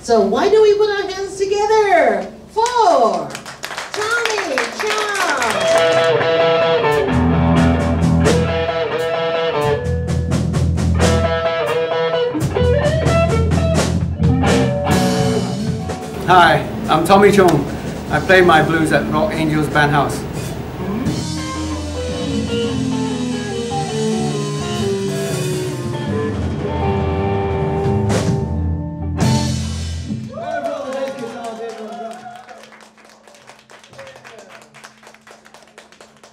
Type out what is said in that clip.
So why don't we put our hands together for Tommy Chong. Hi, I'm Tommy Chong. I play my blues at Rock Angels Bandhouse.